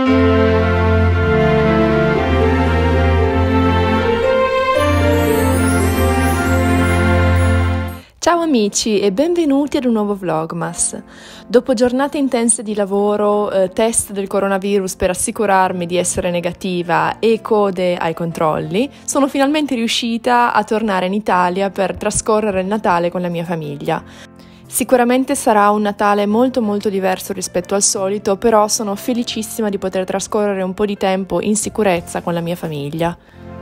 Ciao amici e benvenuti ad un nuovo Vlogmas. Dopo giornate intense di lavoro, test del coronavirus per assicurarmi di essere negativa e code ai controlli, sono finalmente riuscita a tornare in Italia per trascorrere il Natale con la mia famiglia. Sicuramente sarà un Natale molto diverso rispetto al solito, però sono felicissima di poter trascorrere un po' di tempo in sicurezza con la mia famiglia.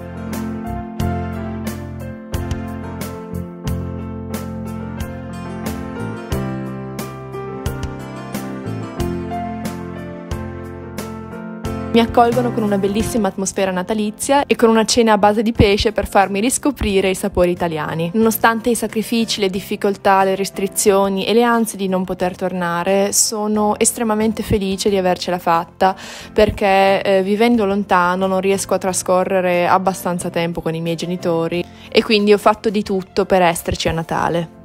Mi accolgono con una bellissima atmosfera natalizia e con una cena a base di pesce per farmi riscoprire i sapori italiani. Nonostante i sacrifici, le difficoltà, le restrizioni e le ansie di non poter tornare, sono estremamente felice di avercela fatta perché vivendo lontano non riesco a trascorrere abbastanza tempo con i miei genitori e quindi ho fatto di tutto per esserci a Natale.